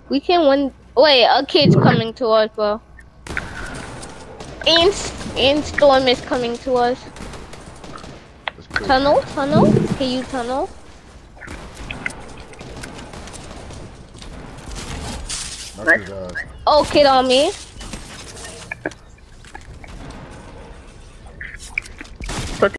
We can win. Wait, a kid's coming to us, bro. And Storm is coming to us. Tunnel? Can you tunnel? Oh, kid on me.